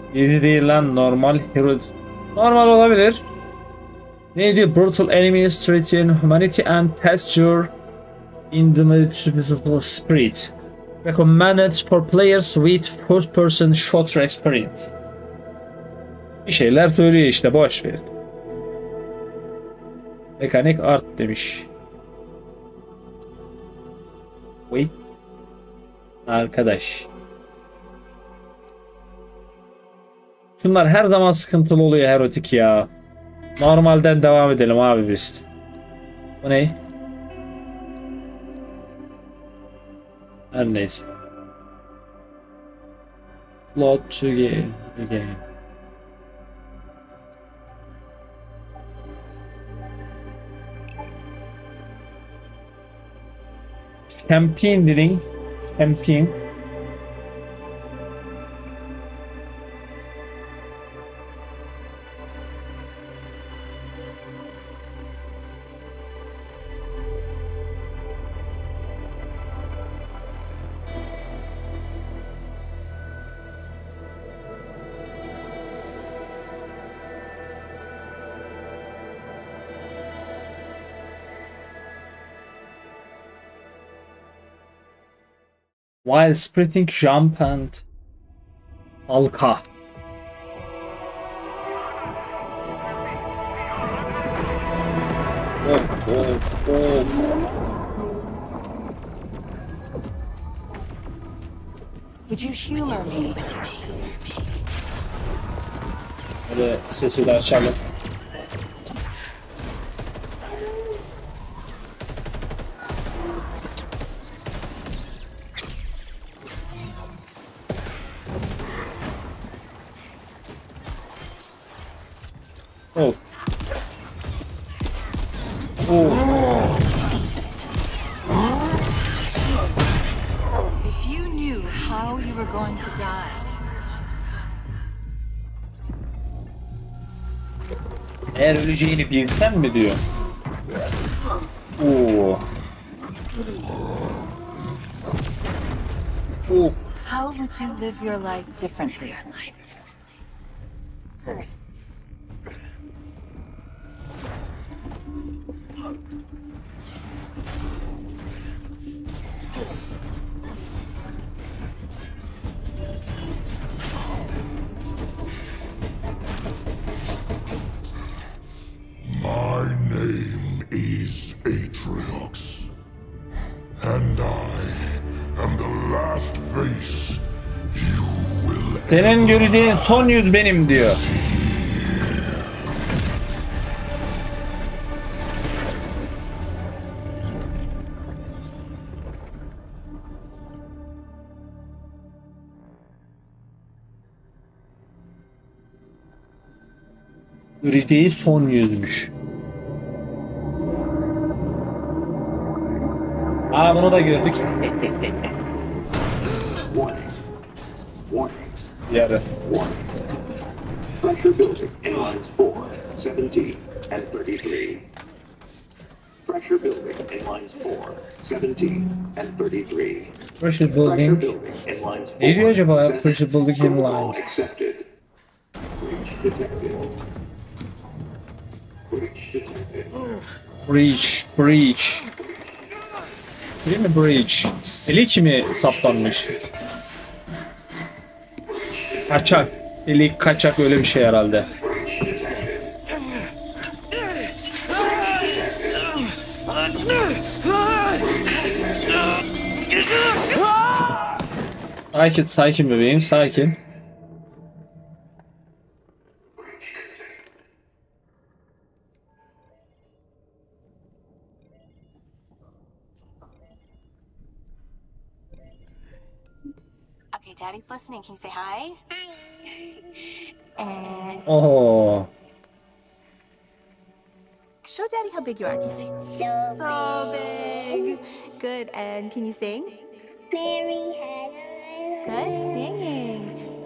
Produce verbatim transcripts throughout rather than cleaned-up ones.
Easy değil lan, normal hero. Normal olabilir. Ne diyor? Brutal enemies threaten humanity and test your indomitable spirit. Recommended for players with first person shooter experience. Bir şeyler söylüyor işte, boş verin. Mekanik art demiş. Wait. Arkadaş. Şunlar her zaman sıkıntılı oluyor erotik ya. Normalden devam edelim abi biz. Bu ne? Her neyse. Float to game. Champion dedin. Champion. While sprinting, jump and halka. Of of of. Would you humor me? Böyle sesi de açalım. Oh. Oh. If you knew how you were going to die. Eğer öleceğini bilsen mi diyor. Oo. Oh. How would you live your life differently? My name is Atriox, and I am the last face you will Senin göreceğin son yüz benim diyor. Göreceği son yüzmüş. Aa, bunu da gördük. Yarı. Pressure building in lines four, seventeen, and thirty-three. Pressure building in lines four, seventeen, and thirty-three. Pressure building. Pressure building in lines Ne diyor four, acaba ya? seven, Pressure building in protocol lines. accepted. Breach detected. Breach detected. Breach, breach. Değil mi breach? Delik mi saptanmış? Kaçak. Delik, kaçak, öyle bir şey herhalde. Sakin, sakin bebeğim, sakin. Okay, Daddy's listening. Can you say hi? And Oh. show Daddy how big you are. Can you say? So, So big. Good. And can you sing? Mary had a Good singing.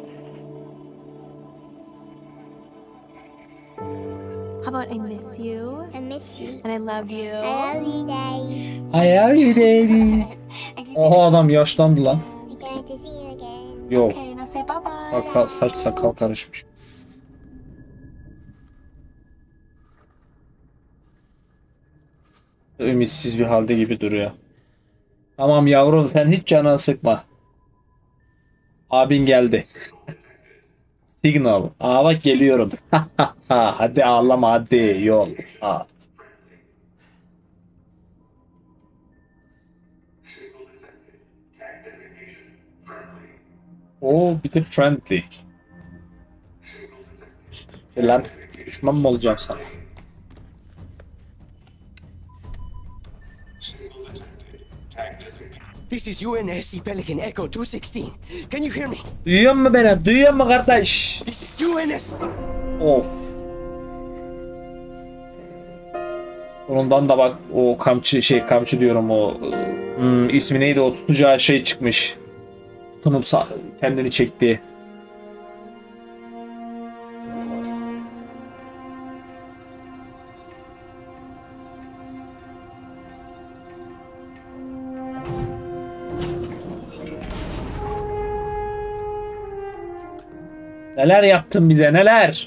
How about I miss you I miss you. and I love you? I love you, Daddy. I love you daddy. And can you say, Oha, adam yaşlandı lan. I'm going to see you again. Yok. okay, now say bye bye. Sakal, saç sakal karışmış. Ümitsiz bir halde gibi duruyor. Tamam yavrum, sen hiç canını sıkma. Abin geldi. Signal. Aa bak geliyorum. Hadi ağlama hadi yol. Ha. Oo bir de friendly. E lan düşman mı olacağım sana? This is U N S C Pelican Echo two sixteen. Can you hear me? Duyuyor musun beni? Duyuyor musun kardeş? This is U N S. Of. Sonundan da bak o kamçı şey kamçı diyorum o hmm, ismi neydi o tutacağı şey çıkmış. Tutunup kendini çekti. Neler yaptın bize neler?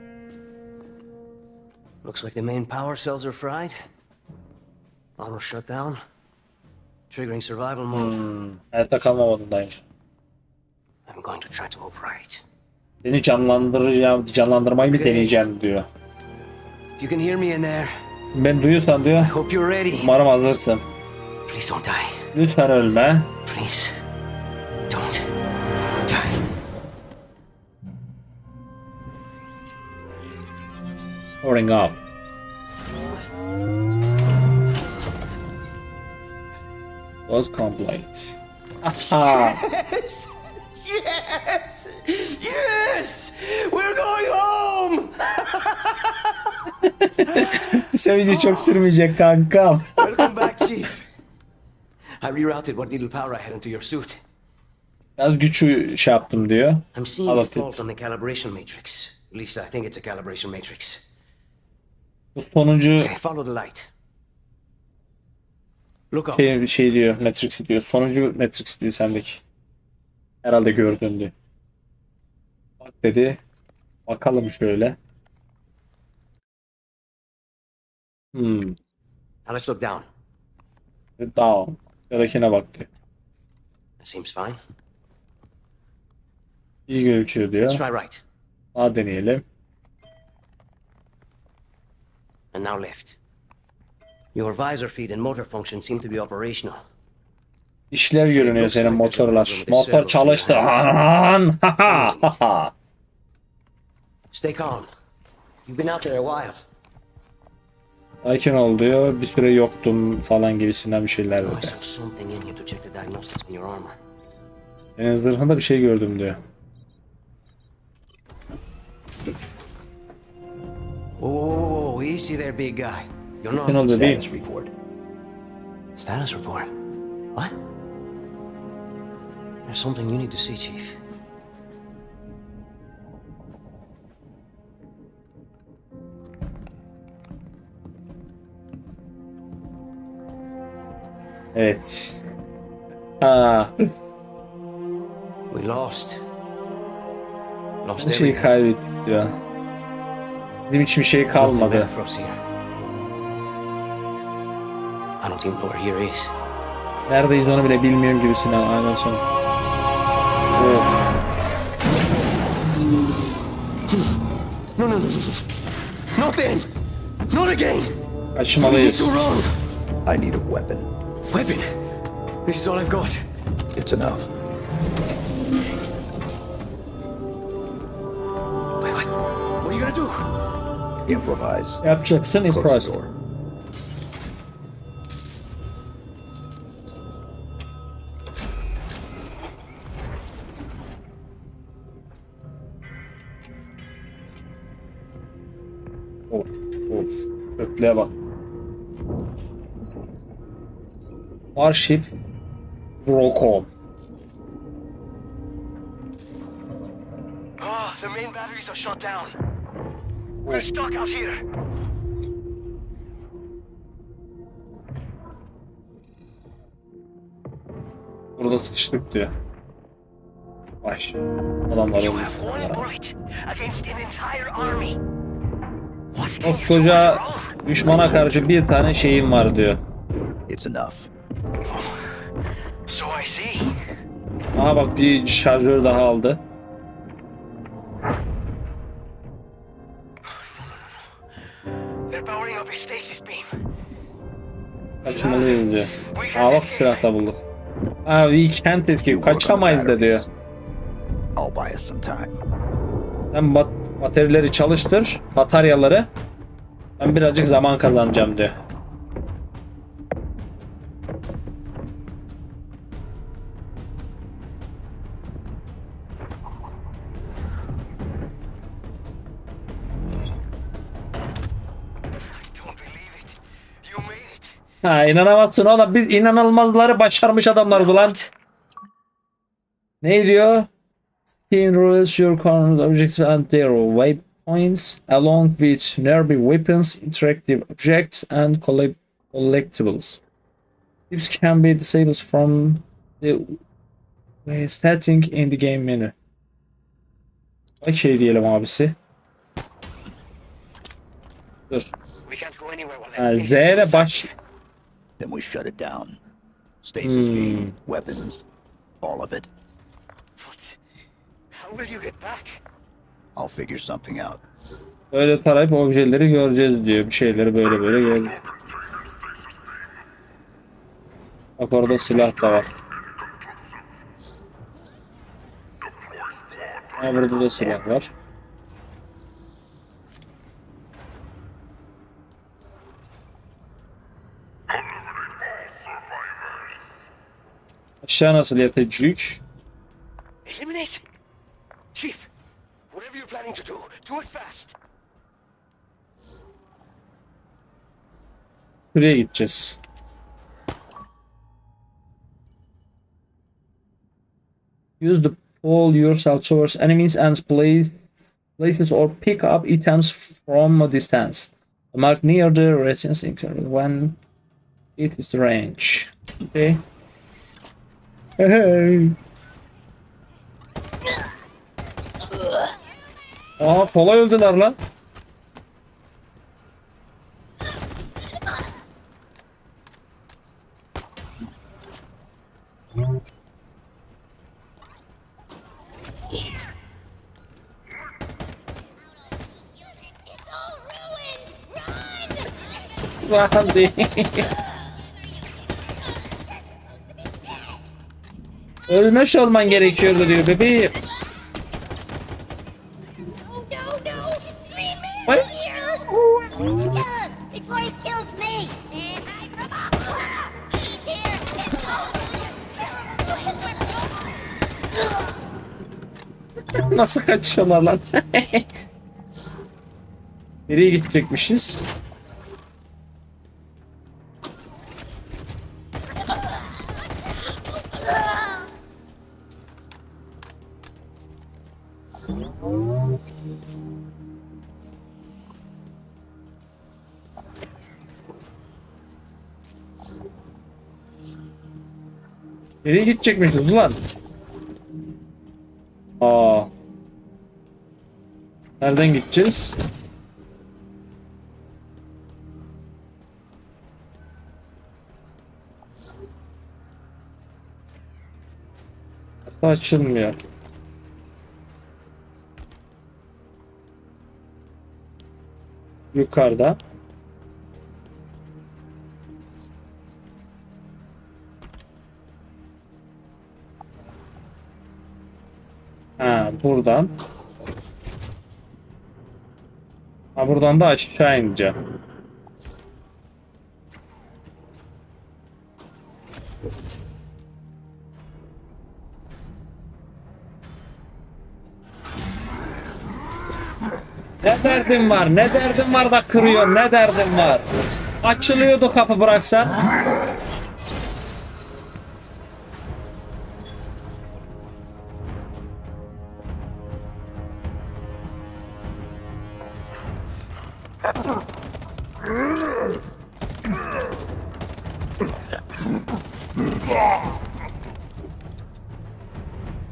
Looks like the main power cells are fried. Auto shut down. Triggering survival mode. Hayatta kalma modundaymış. I'm going to try to override. Seni canlandıracağım, canlandırmayı mı deneyeceğim diyor. If you can hear me in there, Ben duyuyorsan diyor. I hope you're ready. Umarım hazırsın. Please don't die. Lütfen ölme. Please don't die. Pouring up. Was complaints. Aha. Yes! Yes! Yes! We're going home! Bu sevinci çok sürmeyecek kankam. Welcome back, Chief. I rerouted what little power I had into your suit. Biraz güçlü şey yaptım diyor. I'm seeing a Anladım. fault on the calibration matrix. At least I think it's a calibration matrix. Bu sonuncu Okay, follow the light. Look up. şey, şey diyor, Matrix diyor. Sonuncu Matrix diyor sendeki. Herhalde gördün diyor. Bak dedi. Bakalım şöyle. Hmm. Now let's look down. Down. Yadakine bak diyor. That seems fine. İyi gözüküyor diyor. Let's try right. Daha deneyelim. And now left. Your visor feed and motor function seem to be operational. İşler görünüyor senin motorlar. Motor çalıştı. Anan! Stay calm. You've been out there a while. Sakin ol diyor. Bir süre yoktum falan gibisinden bir şeyler I dedi. saw something in you to check the diagnostics on your armor. Senin zırhında bir şey gördüm diyor. Whoa, whoa, whoa, whoa, easy there, big guy. You're Sakin ol not. bebeğim. Status report. Status report. What? There's something you need to see, Chief. Evet. Ha. We lost. Lost Bir şey everything. kaybettik diyor. Bizim için bir şey There's nothing kalmadı. left for us here. I don't even know where here is. Neredeyiz onu bile bilmiyorum gibisinden. Aynen sonra. Of. No, no, no. Not then. Not again. Kaçmalıyız. To run. I need a weapon. Weapon. This is all I've got. It's enough. Wait, what? What are you gonna do? Improvise. Yapacaksın Close the improvise. door. Of. Of. Çöplüğe bak. Warship Brocom. Ah, the main batteries are shut down. We're stuck out here. Burada sıkıştık diyor. Baş. Adamlar You ölmüş. have one bullet against an entire army. What can you do on Koskoca your own? düşmana karşı bir tane şeyim var diyor. It's enough. So I see. Aha bak bir şarjör daha aldı. They're powering up a stasis beam. Kaçmalıyız diyor. Aa bak silah da bulduk. Aa we can't escape. Kaçamayız da diyor. I'll buy us some time. Sen bat bataryaları çalıştır. Bataryaları. Ben birazcık zaman kazanacağım diyor. Don't believe it. You made it. Ha inanamazsın oğlum. Biz inanılmazları başarmış adamlardı lan. Ne diyor? He enrolls your current objects and their waypoints along with nearby weapons, interactive objects, and collect collectibles. Tips can be disabled from the setting in the game menu. Okay diyelim abisi. Dur. We can't go anywhere while that Ha, stasis Z'ye beam's baş... active. Then we shut it down. Stasis Hmm. beam, weapons, all of it. But how will you get back? I'll figure something out. Böyle tarayıp objeleri göreceğiz diyor. Bir şeyleri böyle böyle gördüm. Bak orada silah da var. Ha, burada da silah var. Aşağı nasıl yatacak? Eliminate? Chief, whatever you're planning to do, do it fast. Şuraya gideceğiz. Use the pole yourself towards enemies and place places or pick up items from a distance. Mark near the residence when it is the range. Okay. Hey. Aa kolay öldüler lan. Run değil. Ölmüş olman gerekiyordu diyor bebeğim. Oh no, no! Three men What? here! Kill him before he kills me! He's here! Nasıl kaçıyorlar lan? Nereye gidecekmişiz? Nereye gidecekmişiz ulan? Aa. Nereden gideceğiz? Kapı açılmıyor. Yukarıda. Ha, buradan. Ha, buradan da aşağı ineceğim. Ne derdin var? Ne derdin var da kırıyor? Ne derdin var? Açılıyordu kapı bıraksan.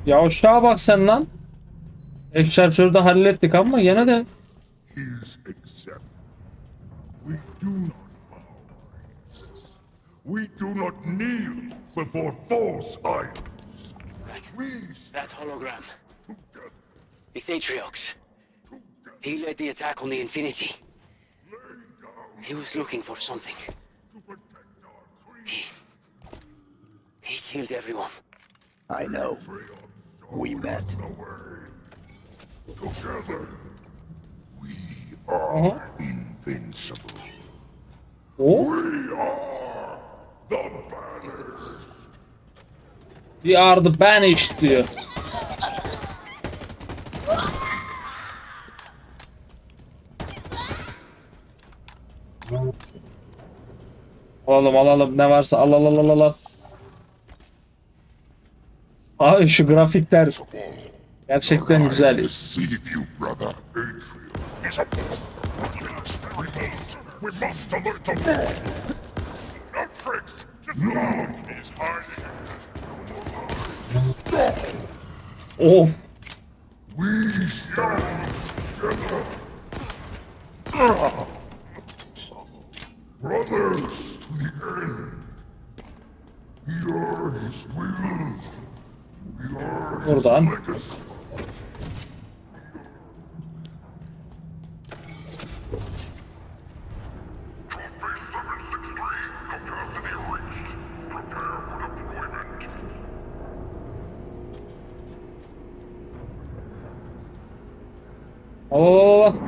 Ya uşağa bak sen lan. Ek şarjörü de hallettik ama yine de. His exempt. We do not bow. We do not kneel before false idols. We That hologram. together, It's Atriox. He led the attack on the Infinity. lay down He was looking for something. to protect our creed. He killed everyone. I know. We met. Away. Together, we are invincible. O. We are the banished. We are the banished diyor. Alalım alalım ne varsa al al al al al. Abi şu grafikler gerçekten güzel. Deceive you, brother. Adrian is a We must alert the world. No tricks. Just love is hiding. Of. We stand together. Brothers to the end. We are his will. We are his Buradan. legacy. Al al al.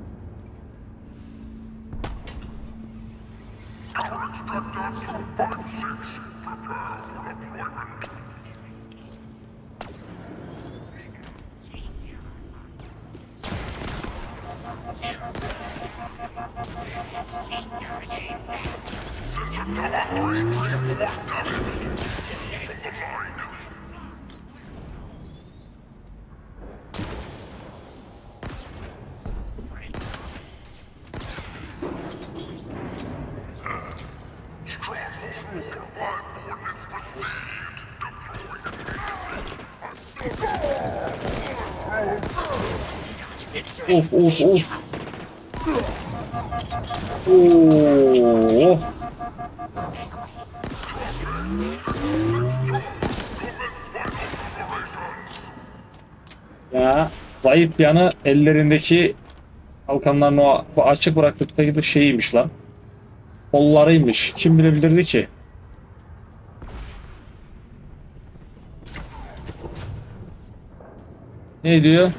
Of of of. Oo. Ya zayıf yanı ellerindeki kalkanların o bu açık bıraktıkları bir şeyiymiş lan. Kollarıymış. Kim bilebilirdi ki? Ne diyor?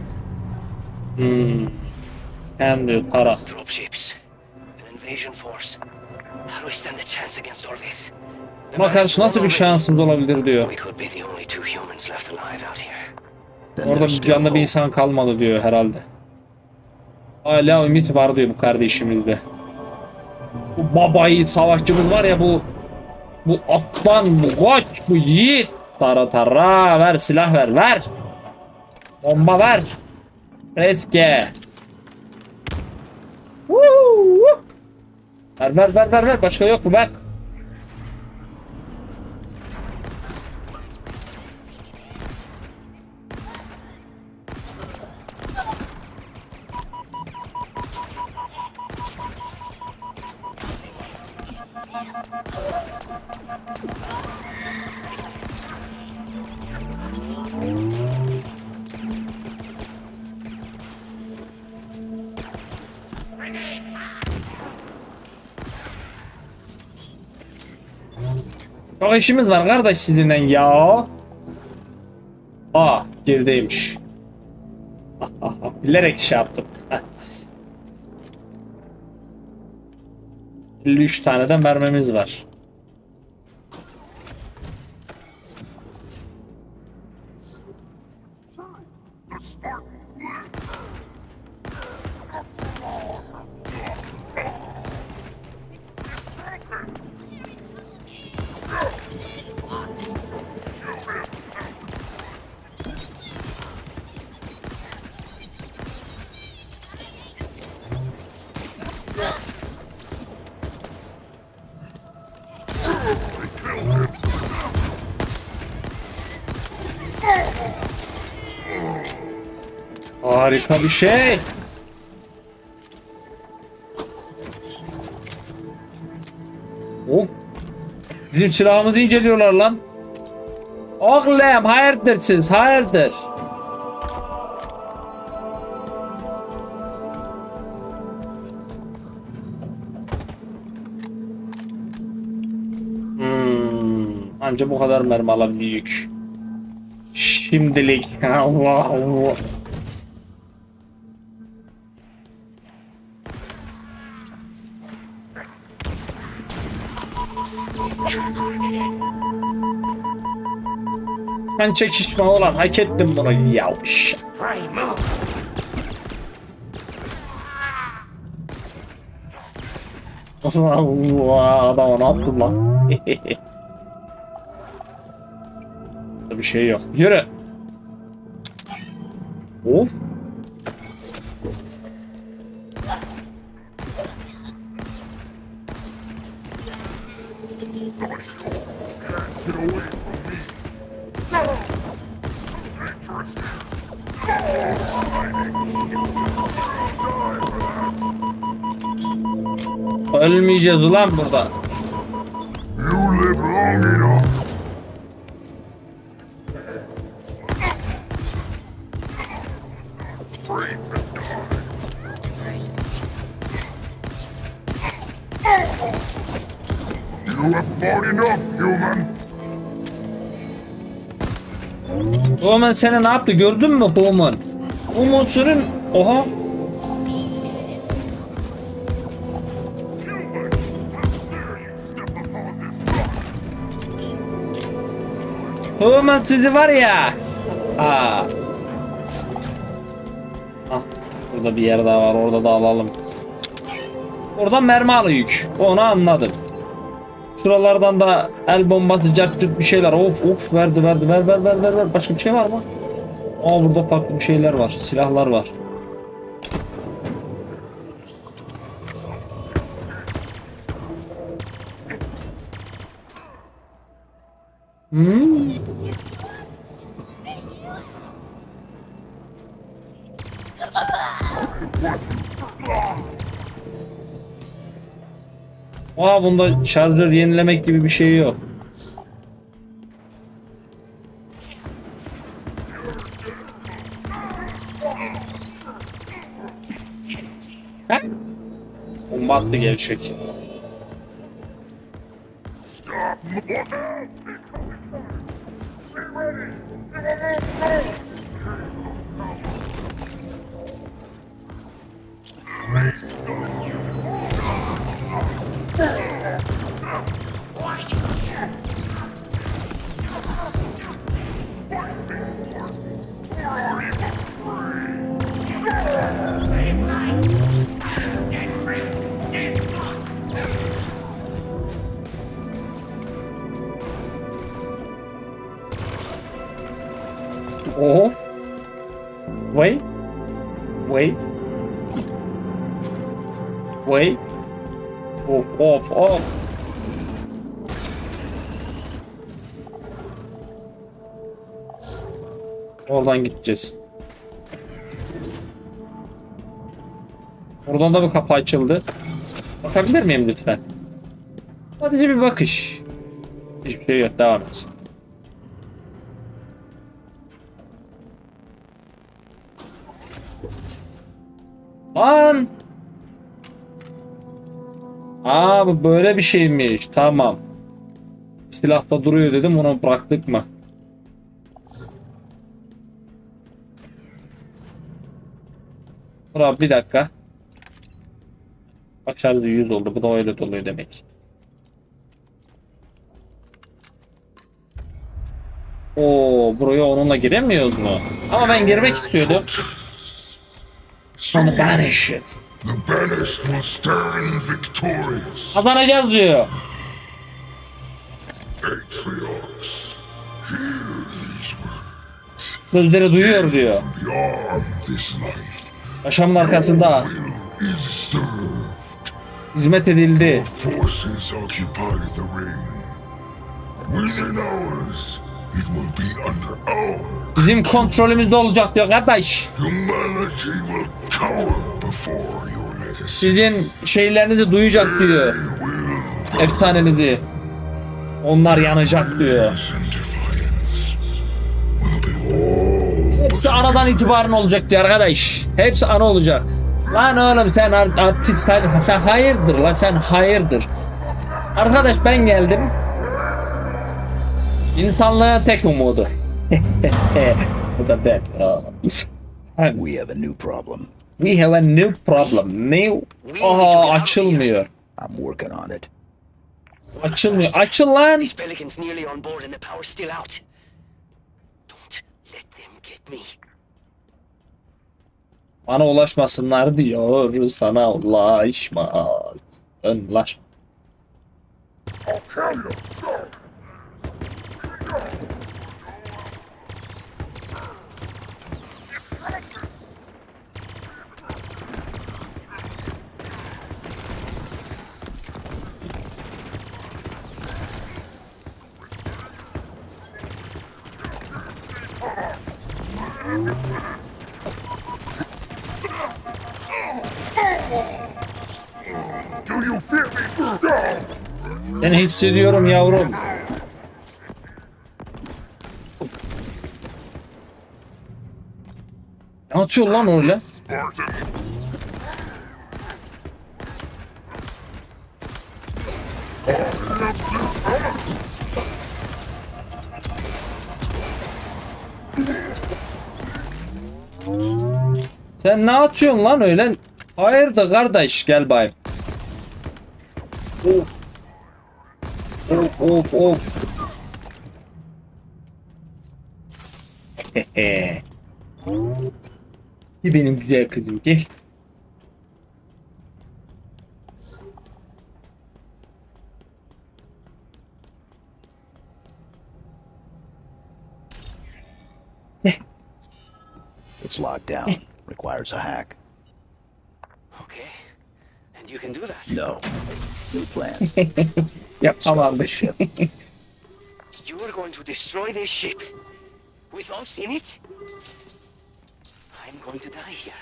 Hmm. Hem diyor para. Dropships. An invasion force. How do we stand a chance against all this? Buna karşı nasıl bir şansımız olabilir diyor. We could be the only two humans left alive out here. Then Orada there's bir still canlı bir hope. insan kalmadı diyor herhalde. Hala ümit var diyor bu kardeşimizde. Bu baba yiğit savaşçımız var ya bu bu aslan, bu koç, bu yiğit. Tara tara ver silah ver ver. Bomba ver. Reske. Woo! Ver ver ver ver ver başka yok mu ver. Çok işimiz var kardeş sizinle ya. Aa gerideymiş. Bilerek şey yaptım. elli üç tane de mermimiz var. harika bir şey. Of. Bizim silahımızı inceliyorlar lan. Oğlum hayırdır siz? Hayırdır? Hmm, anca bu kadar mermi alabiliyoruz. Şimdilik. Allah Allah. Ben çekişme olan hak ettim bunu yavş. Nasıl Allah adama ne yaptın lan? Bir şey yok. Yürü. Of. Ölmeyeceğiz ulan burada. You live long enough. You have fought enough, human. Human seni ne yaptı gördün mü Human? Human senin... Oha. Human sizi var ya. Ha. Ah, burada bir yer daha var, orada da alalım. Oradan mermi alıyık. Onu anladım. Şuralardan da el bombası, cart bir şeyler. Of of verdi verdi ver ver ver ver ver. Başka bir şey var mı? Aa burada farklı bir şeyler var. Silahlar var. Hmm. Aa bunda şarjör yenilemek gibi bir şey yok. Ha? Bomba attı gevşek. Of. Wait. Wait. Wait. Of of of. Oradan gideceğiz. Oradan da bir kapı açıldı. Bakabilir miyim lütfen? Sadece bir bakış. Hiçbir şey yok. Devam et. Lan! Aa bu böyle bir şeymiş. Tamam. Silahta duruyor dedim, onu bıraktık mı? Dur bir dakika. Bak şarjı yüz oldu. Bu da öyle doluyor demek. Oo, buraya onunla giremiyoruz mu? Ama ben girmek istiyordum. Sonra banish it. The banished will stand victorious. Kazanacağız diyor. Patriarchs, hear these words. Sözleri duyuyor diyor. Beyond this life, Yaşamın arkasında will is served. hizmet edildi. Forces occupy the ring. Within hours, It will be under our. Bizim kontrolümüzde olacak diyor kardeş. Humanity will cower before your medicine. Sizin şeylerinizi duyacak diyor. Efsanenizi. Onlar yanacak diyor. And defiance will be all. Hepsi anadan itibaren olacak diyor arkadaş. Hepsi ana olacak. Lan oğlum sen art artist sen, sen hayırdır lan sen hayırdır. Arkadaş ben geldim. İnsanlığa tek umudu. Bu da ben. We have a new problem. We have a new problem. New. Aha açılmıyor. I'm working on it. Açılmıyor. Açıl lan. These Pelicans nearly on board and the power's still out. Don't let them get me. Bana ulaşmasınlar diyor. Sana ulaşmaz. Önler. I'll kill you. Go. Do you feel me? Go. Seni hissediyorum yavrum. Ne atıyor lan öyle? Spartan. Sen ne atıyorsun lan öyle? Hayırdır kardeş gel bayım. Of. Of of of. Hehe. Benim güzel kızım gel. It's locked down. Requires a hack. Okay. And you can do that. No. New plan. Yap tamam. Ship. You are going to destroy this ship with us in it? I'm going to die here.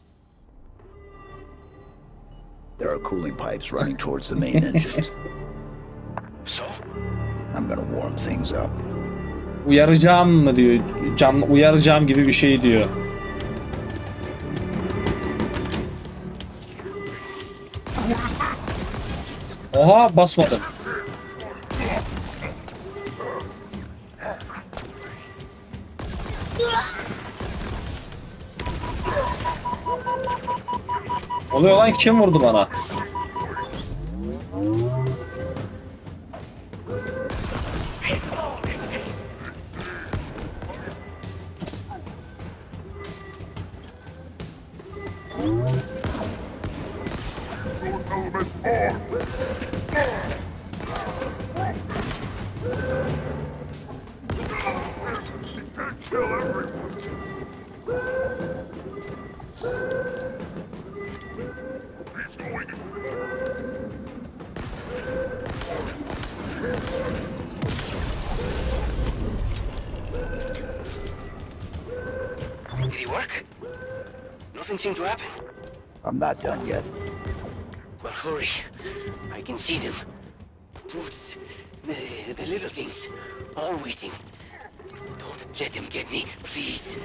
There are cooling pipes running towards the main engines. So? I'm gonna warm things up. Uyaracağım mı diyor. Cam, uyaracağım gibi bir şey diyor. Oha basmadım. Oluyor lan kim vurdu bana? Did it work? Nothing seemed to happen. I'm not done yet. Well, hurry. I can see them. Brutes. The, the little things. All waiting. Don't let them get me, please.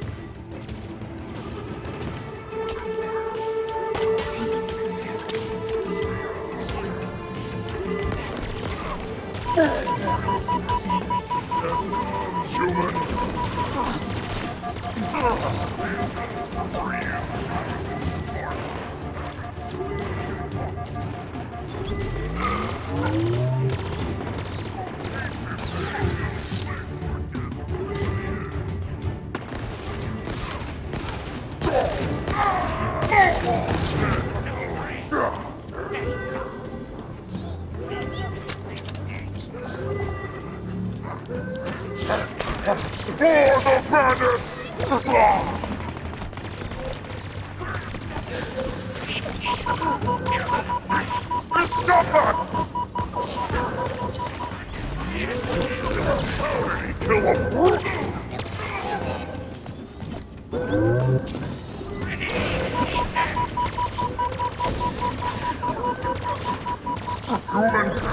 Stop that! Kill him!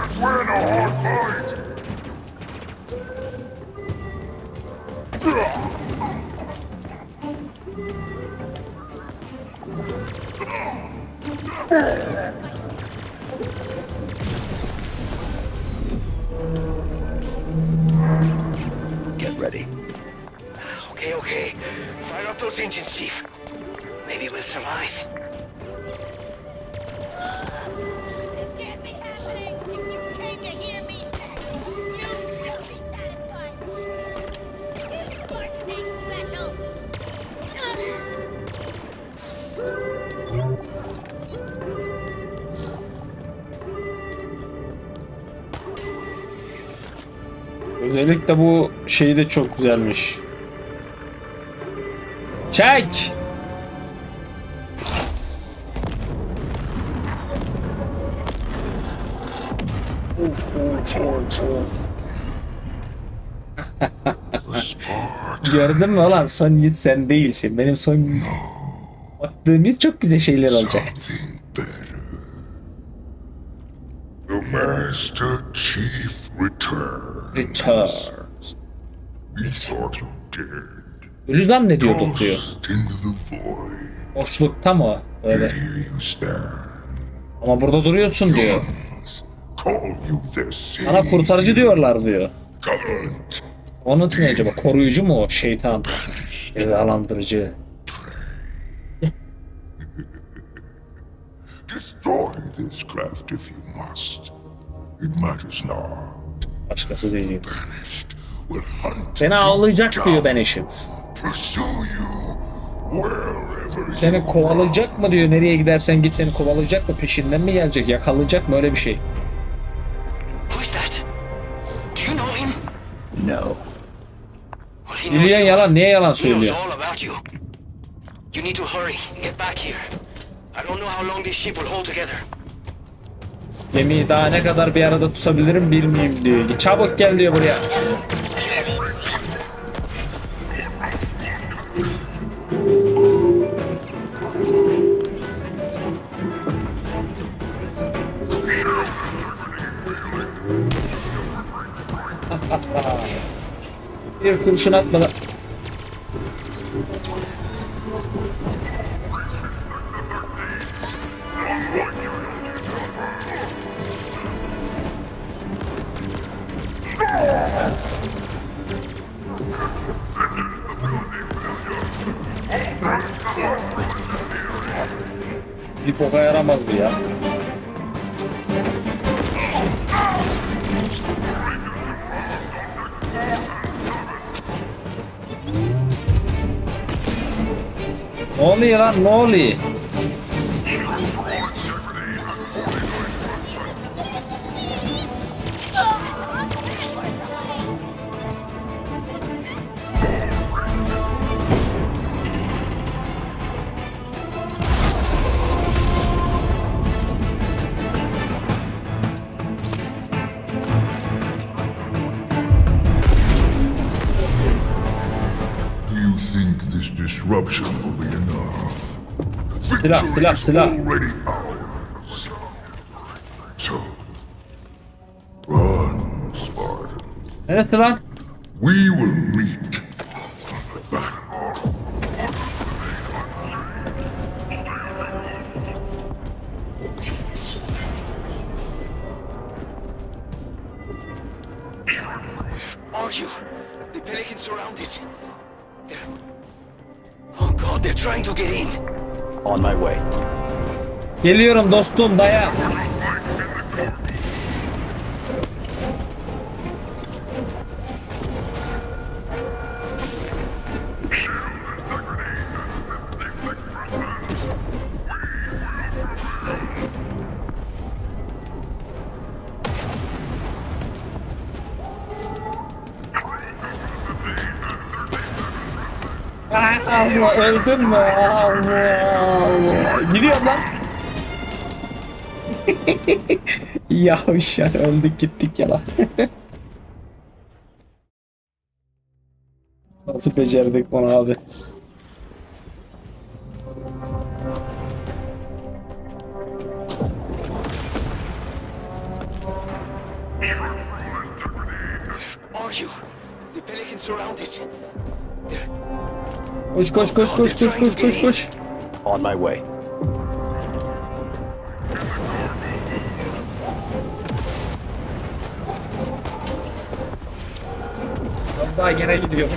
can't win a hard fight! Get ready. Okay, okay. Fire up those engines, Chief. Maybe we'll survive. This can't be happening! If you came to hear me say, you will be satisfied! You Spartan ain't special! Özellikle bu şey de çok güzelmiş. Çek! Gördün mü lan, son yiğit sen değilsin. Benim son baktığım yiğit çok güzel şeyler olacak. The Master Chief returns. Returns. We thought you dead. Ölü zannediyorduk diyor. Lost into the void. Boşlukta mı o? Öyle. Here you stand. Ama burada duruyorsun diyor. Call you the Bana kurtarıcı diyorlar diyor. Covenant. Onun ne acaba? Koruyucu mu o? Şeytan. Cezalandırıcı. Destroy this craft if you must. It matters not. Başkası değil. Banished will hunt Seni you avlayacak down, diyor Banishit. pursue you wherever Seni you kovalayacak mı diyor. Nereye gidersen git seni kovalayacak mı? Peşinden mi gelecek? Yakalayacak mı? Öyle bir şey. Who is that? Do you know him? No. Well, he knows Biliyorsun you. yalan. Niye yalan He knows söylüyor? all about you. You need to hurry. Get back here. I don't know how long this ship will hold together. Gemiyi daha ne kadar bir arada tutabilirim bilmeyeyim diyor. Çabuk gel diyor buraya. Bir kurşun atmadan. Bir boka yaramaz bu ya. Ne oluyor lan, ne oluyor? Do you think this disruption will be enough? Silah, Victory silah, is silah. already ours. So, run, Spartan. Neresi lan? We will meet. Are you? The Pelican's surrounded. They're... Oh God, they're trying to get in. On my way. Geliyorum dostum, dayan. Ah, Azla öldün mü? Allah Allah. Gidiyorum lan. Yavşar öldük gittik ya lan. Nasıl becerdik bunu abi? you. The Pelicans surrounded. They're... Koş koş koş koş koş koş koş koş. On my way. Daha gene gidiyor.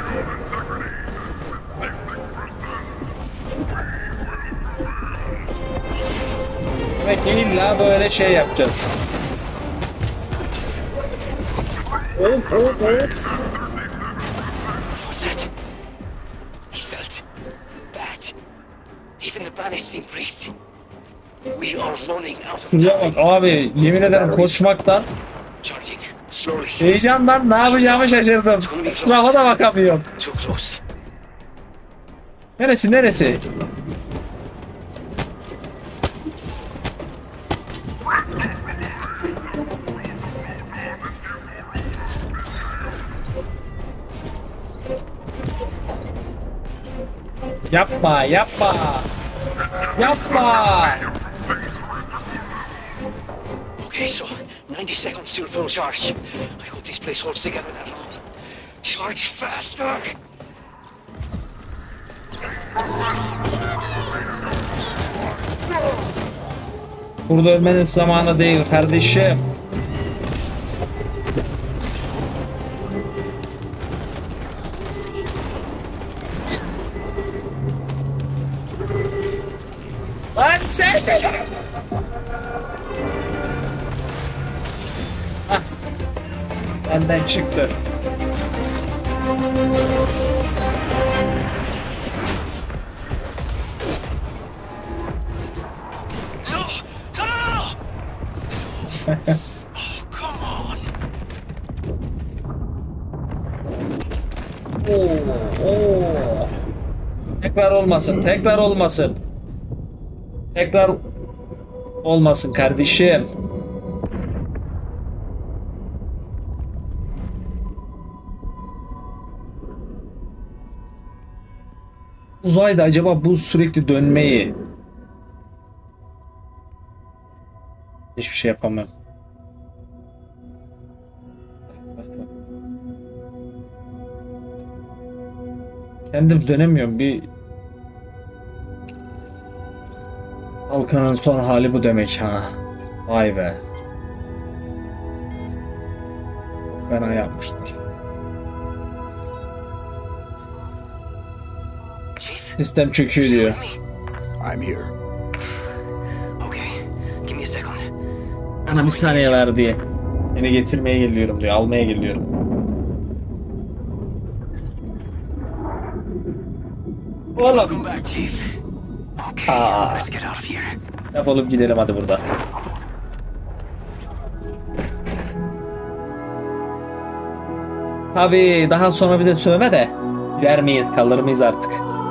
Demek ki illa böyle şey yapacağız. Of of of. What's that? He felt bad. Even the banished seemed breathed. We are running out of Şuraya time. bak abi, yemin ederim koşmaktan, Charging slowly. heyecandan ne yapacağımı şaşırdım. Lafa da bakamıyorum. Too close. Neresi neresi? Yapma yapma. Yapma. Okay, so ninety seconds till full charge. I hope this place holds together that long. Charge faster! Burada ölmenin zamanı değil kardeşim. Lan sen de. Hah. Benden çıktı. No! No, no, no, no! Oh, come on! Oo, oo. Tekrar olmasın, tekrar olmasın. Tekrar olmasın kardeşim. Uzayda acaba bu sürekli dönmeyi, hiçbir şey yapamam. Kendim dönemiyorum. Bir halkanın son hali bu demek ha. Vay be. Fena yapmışlar. Chief? Sistem çöküyor diyor. With me? I'm here. Okay, give me a second. Bana bir saniye ver diye. Beni getirmeye geliyorum diyor. Almaya geliyorum. Oğlum. Come back, Chief. Okay, Ah. let's get out of here. Defolup gidelim hadi burada. Tabii daha sonra bize sövme de gider miyiz kalır mıyız artık?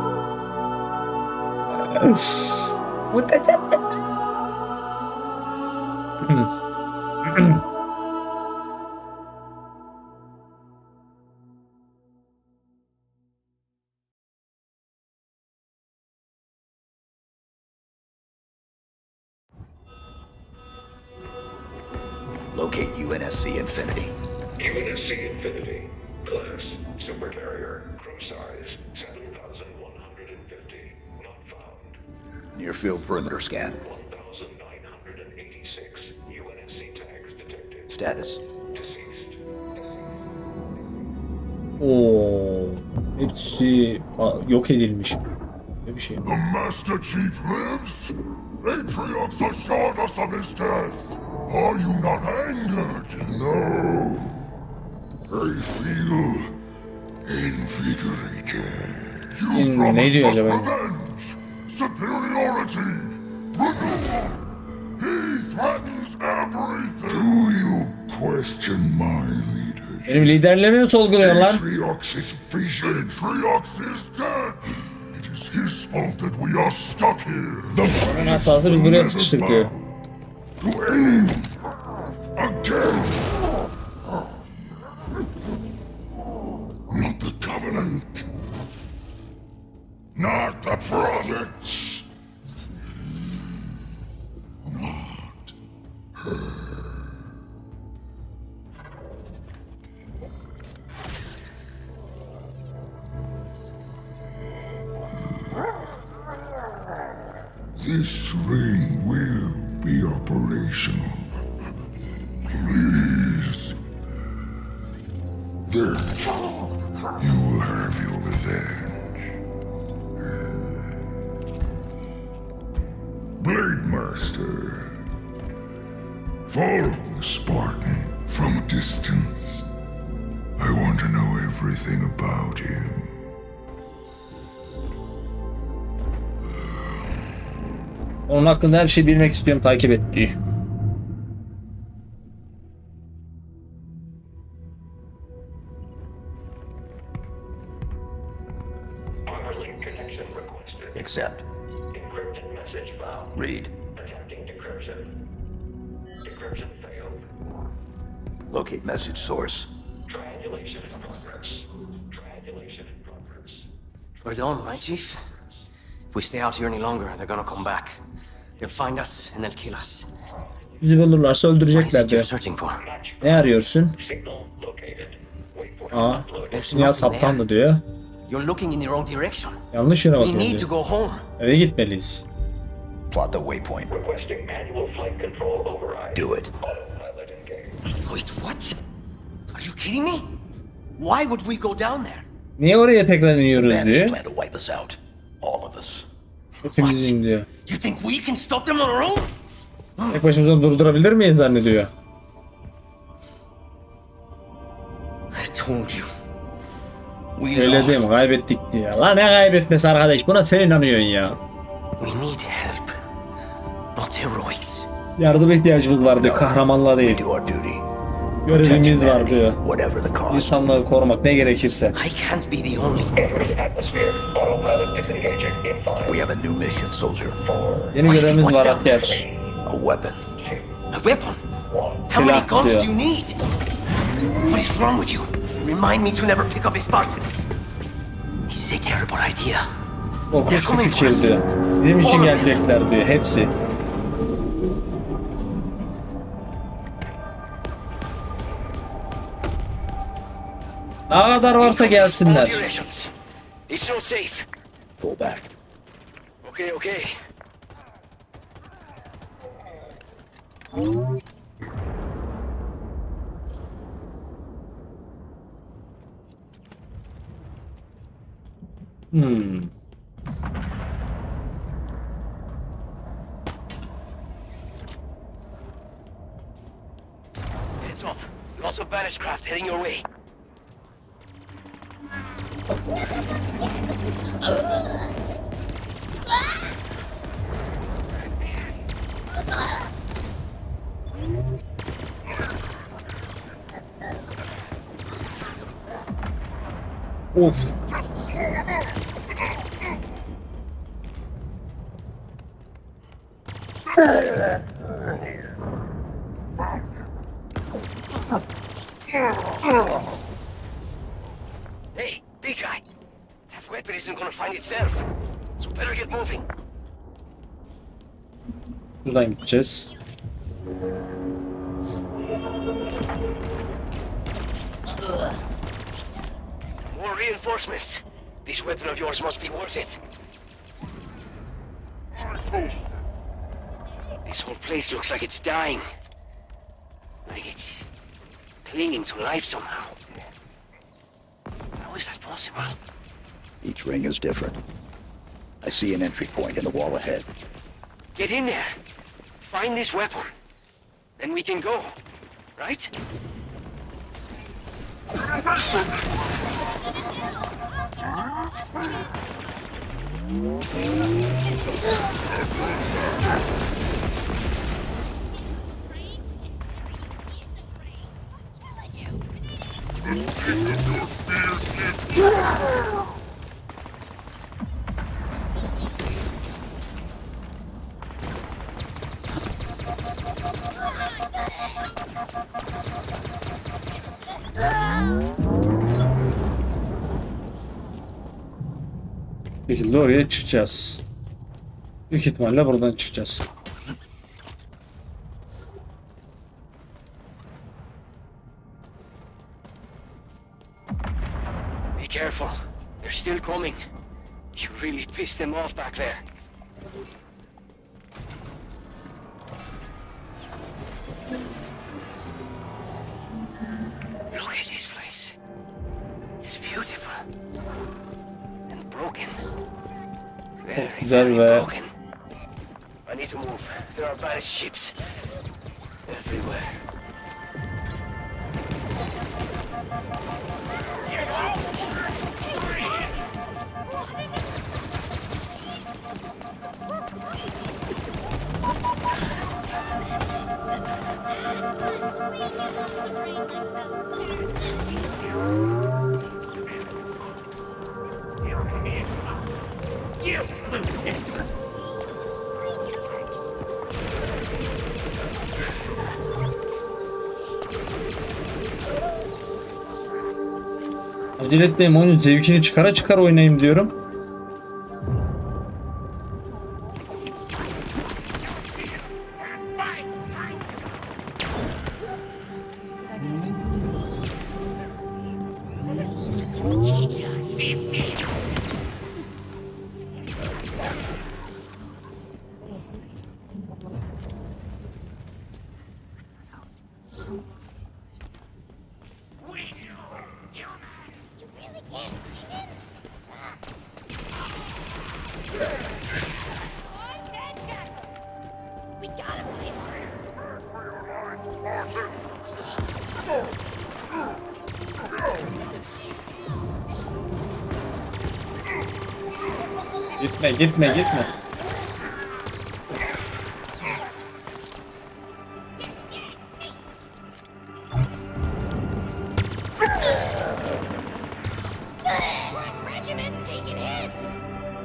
Muhteşem. Locate U N S C Infinity. U N S C Infinity. Class, supercarrier. Crew size, seven thousand one hundred fifty. Not found. Near field perimeter scan. one thousand nine hundred eighty-six. U N S C tags detected. Status. Deceased. Oo, hepsi a- yok edilmiş. Ne bir şey. The Master Chief lives? Atriox assured us of his death. Are you not angered? No. I feel invigorated. You Hmm, promised ne diyor us acaba? revenge, superiority, renewal. He threatens everything. Do you question my leadership? Benim liderliğimi mi sorguluyorsun lan? Atriox's vision. Atriox is dead. It is his fault that we are stuck here. The Onun hatası biz buraya sıkıştık diyor. to anyone again. Not the Covenant. Not the Prophets. Not her. This ring will be operational. Please. There. You will have your revenge. Blade Master. Follow the Spartan from a distance. I want to know everything about him. Onun hakkında her şeyi bilmek istiyorum, takip et diyor. Armorlink connection requested. Accept. Encrypted message found. Read. Attempting decryption. Decryption failed. Locate message source. Triangulation in progress. Triangulation in progress. We're done, right, Chief? If we stay out here any longer, they're gonna come back. They'll find us and they'll kill us. Bizi bulurlarsa What is öldürecekler it you're diyor. searching for? Ne arıyorsun? Signal located. Wait for it. Aa, There's dünya nothing saptandı there. diyor. You're looking in the wrong direction. Yanlış yöne We bakıyor need to diyor. go home. Eve gitmeliyiz. Plot the waypoint. Requesting manual flight control override. Do it. Autopilot engaged. Wait, what? Are you kidding me? Why would we go down there? Niye oraya tekrar iniyoruz Banished diyor. plan to wipe us out. All of us. Hepimiz in diyor. You think we can stop them on our own? Tek başımıza durdurabilir miyiz zannediyor. I told you. We Öyle değil mi? lost. Kaybettik diyor. Lan ne kaybetmesi arkadaş? Buna sen inanıyorsun ya. We need help, not heroics. Yardıma ihtiyacımız var diyor. Kahramanlığa We değil. do our duty. Görevimiz Protect var humanity, diyor. whatever the cost. İnsanlığı korumak ne gerekirse. I can't be the only. Entering atmosphere. Autopilot disengaging in five. We have a new mission, soldier. Four. Yeni görevimiz var asker. A weapon. A weapon? One. How many Silah guns diyor. do you need? What is wrong with you? Remind me to never pick up a Spartan. This is a terrible idea. Korkunç bir fikir diyor. Bizim için gelecekler diyor. Hepsi. Ne kadar varsa gelsinler. All directions. It's not safe. Pull back. Okay, okay. Hmm. Heads up. Lots of banished craft heading your way. Of. Hey, big guy. That weapon isn't gonna find itself. So better get moving. Buradan gideceğiz. More reinforcements. This weapon of yours must be worth it. This whole place looks like it's dying. Like it's clinging to life somehow. How is that possible? Each ring is different. I see an entry point in the wall ahead. Get in there. Find this weapon. Then we can go. Right? Bir şekilde oraya çıkacağız. Büyük ihtimalle buradan çıkacağız. Be careful. They're still coming. You really pissed them off back there. Look at this place. It's beautiful. And broken. Very, Güzel very ve broken. I need to move. There are battleships everywhere. acele etmeyin, oyunun zevkini çıkara çıkara oynayayım diyorum. We got him. Gitme gitme gitme. One regiment's taking hits.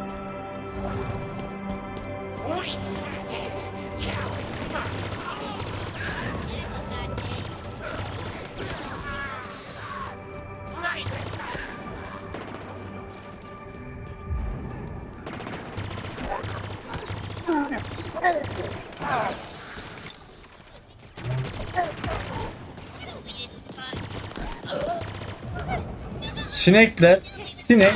Sinekler. Sinek.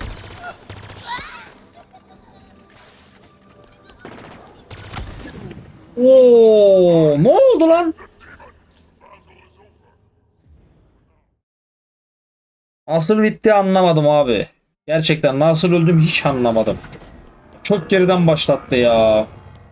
Oo, ne oldu lan? Nasıl bitti anlamadım abi. Gerçekten nasıl öldüm hiç anlamadım. Çok geriden başlattı ya.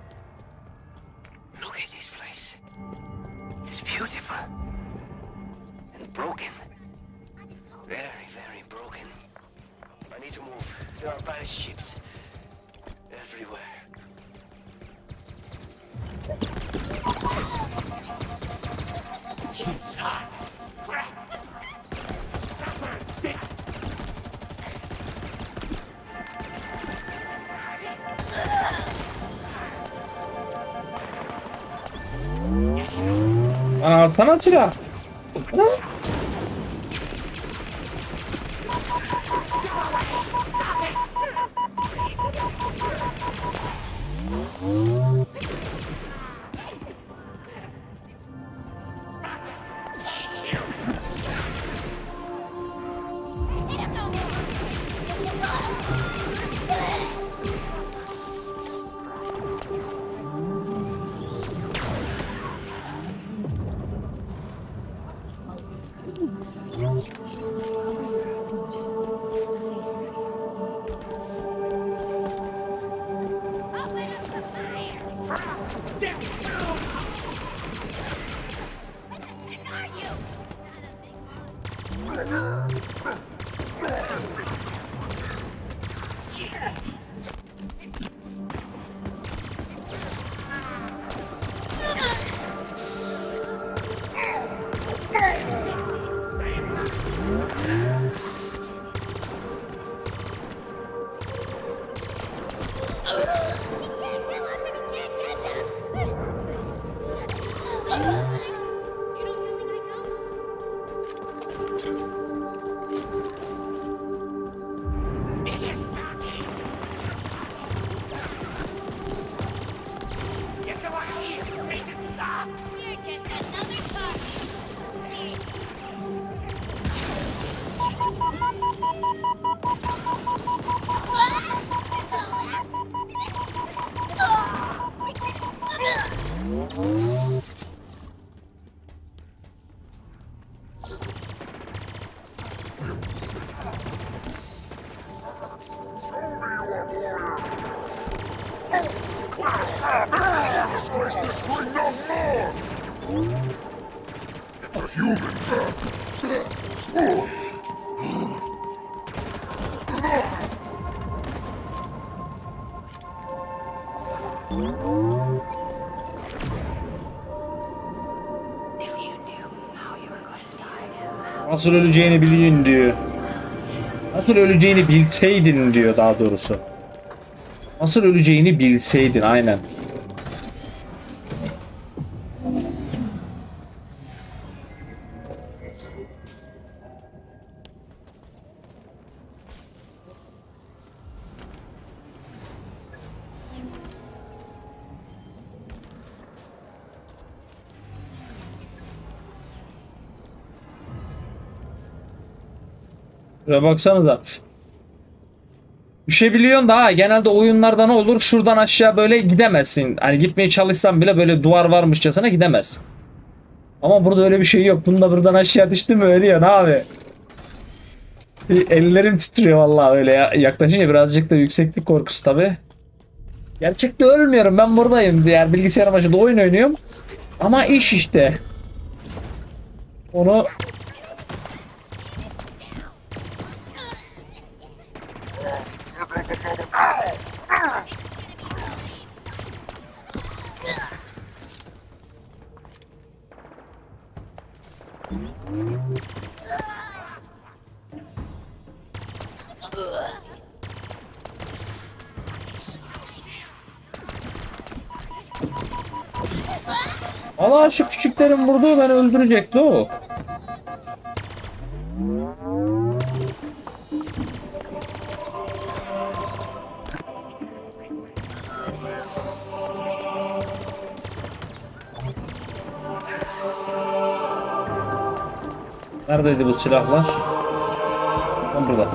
Look at this place. It's beautiful. And broken. Very, very broken. I need to move. There are battleships everywhere. Inside. Suffer. Lan alsana silah. human. If you knew how you were going to die. Nasıl öleceğini bilin diyor. Nasıl öleceğini bilseydin diyor daha doğrusu. Nasıl öleceğini bilseydin aynen. Şuraya baksanıza. Düşebiliyorsun da ha, genelde oyunlarda ne olur? Şuradan aşağı böyle gidemezsin. Hani gitmeye çalışsan bile böyle duvar varmışçasına gidemezsin. Ama burada öyle bir şey yok. Bunda buradan aşağı düştü mü ölüyor ne abi? Ellerim titriyor vallahi öyle ya. Yaklaşınca birazcık da yükseklik korkusu tabi. Gerçekte ölmüyorum, ben buradayım diğer bilgisayar başında oyun oynuyorum. Ama iş işte. Onu Allah, şu küçüklerin vurduğu beni öldürecekti o. Neredeydi bu silahlar? Tam burada.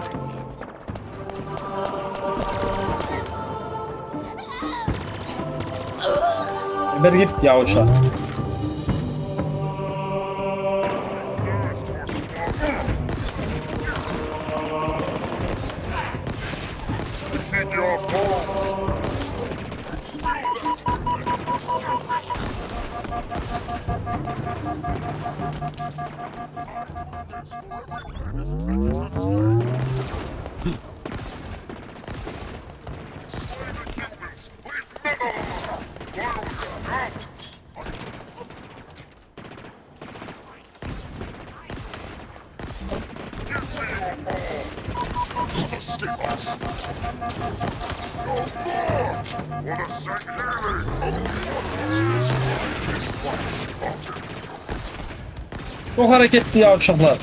Geber git ya uçak. Defeat your foes. Çok hareketli ya uçaklar.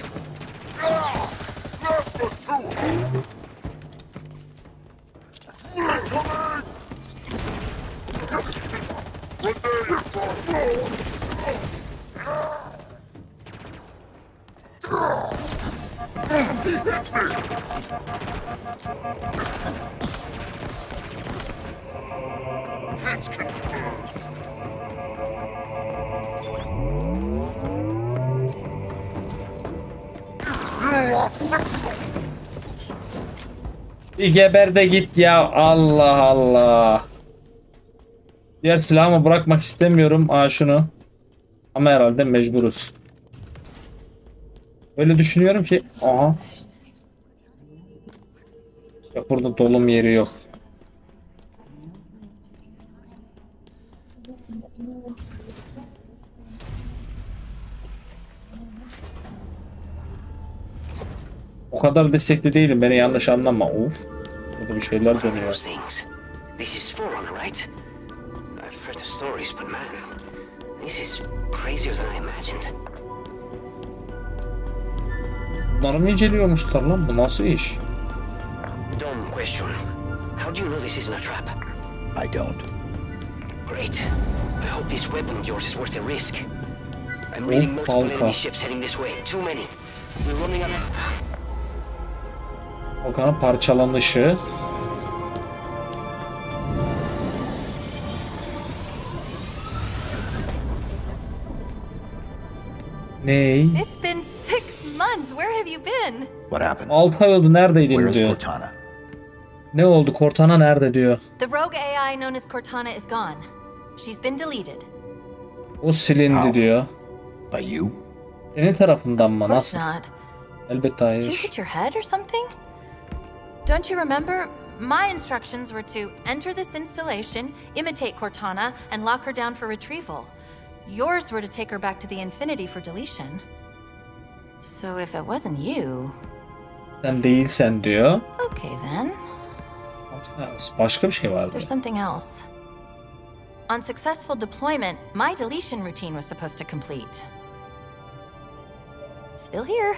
Bir geber de git ya, Allah Allah. Diğer silahımı bırakmak istemiyorum. Aa şunu. Ama herhalde mecburuz. Öyle düşünüyorum ki. Aha. Ya burada dolum yeri yok. O kadar destekli değilim, beni yanlış anlama. Of. Burada bir şeyler dönüyor. This is Forerunner, right? I've heard the stories, but man, this is crazier than I imagined. Bunları mı inceliyormuşlar lan? Bu nasıl iş? Don't question. How do you know this isn't a trap? I don't. Great. I hope this weapon of yours is worth the risk. I'm reading multiple enemy ships heading this way. Too many. We're running out of... Volkan'ın parçalanışı. Ney? It's been six months. Where have you been? What happened? altı ay oldu, neredeydin Where is diyor. Cortana? Ne oldu? Cortana nerede diyor. The rogue A I known as Cortana is gone. She's been deleted. O silindi How? diyor. By you? Senin tarafından mı? Of course Nasıl? not. Elbette Did you hayır. hit your head or something? Don't you remember? My instructions were to enter this installation, imitate Cortana, and lock her down for retrieval. Yours were to take her back to the Infinity for deletion. So if it wasn't you... Sen değilsen diyor. Okay then. Başka bir şey vardı. There's something else. On successful deployment, my deletion routine was supposed to complete. Still here.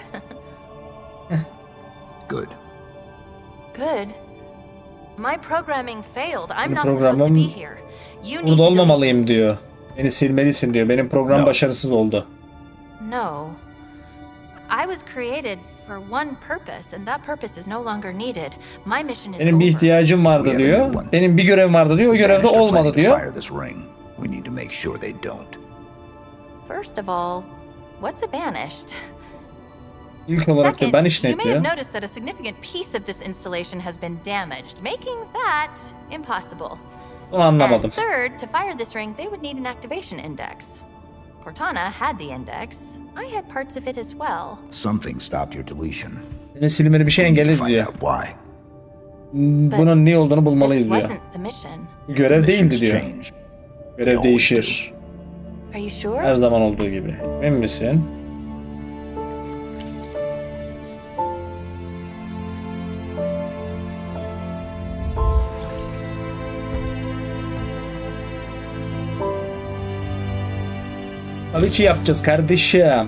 Good. Good. My programming failed. I'm Benim not supposed to be programım here. You need burada to delete. olmamalıyım diyor. Beni silmelisin diyor. Benim program No. başarısız oldu. No. I was created for one purpose, and that purpose is no longer needed. My mission is Benim bir over. ihtiyacım vardı diyor. Benim bir görevim vardı diyor. O görevde Banished are olmadı planning to diyor. fire this ring. We need to make sure they don't. First of all, what's a banished? İlk olarak diyor, Second, ben işte you may have diyor. noticed that a significant piece of this installation has been damaged, making that impossible. Onu anlamadım. And third, to fire this ring, they would need an activation index. Cortana had the index. I had parts of it as well. Something stopped your deletion. Senin silmeni bir şey We need to engelledi find diyor. out why. Bunun ne olduğunu This bulmalıyız diyor. wasn't the mission. Bu görev değildi Missions diyor. changed. Görev değişir. Are you sure? Her zaman olduğu gibi. Emin misin? Tabii ki yapacağız kardeşim.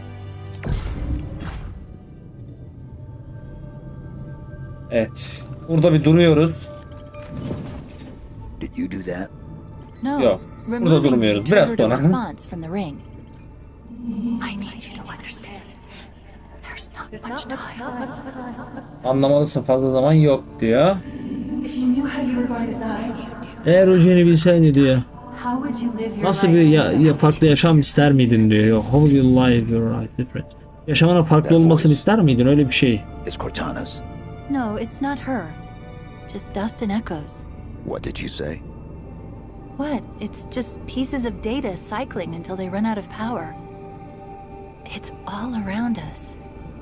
Evet. Burada bir duruyoruz. Did you do that? No. Yok. Burada Removing durmuyoruz. triggered Biraz a sonra. response from the ring. I need you to understand. There's not much time. Anlamalısın, fazla zaman yok diyor. If you knew how you were going to die, Eğer Roger'i bilseydi diyor. how would you live your Nasıl life bir ya, differently? ya farklı yaşam ister miydin diyor. Yok, how will you live your life different? Yaşamına farklı olmasını ister miydin? Öyle bir şey. It's Cortana's. No, it's not her. Just dust and echoes. What did you say? What? It's just pieces of data cycling until they run out of power. It's all around us.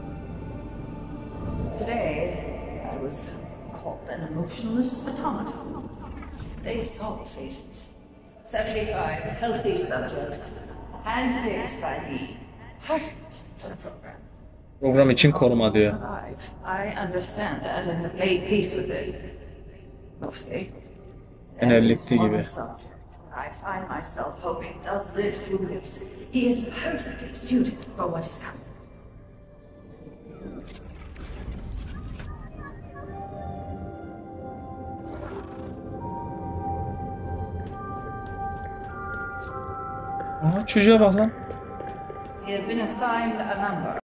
Today, I was called an emotionless automaton. They saw the faces. seventy-five healthy subjects, handpicked by me. Perfect for the program. Program için koruma diyor. Survive. I understand that and have made peace with it. Mostly. Genellikle One gibi. subject I find myself hoping does live through this. He is perfectly suited for what is coming. Aa, çocuğa bak lan. He has been assigned a number.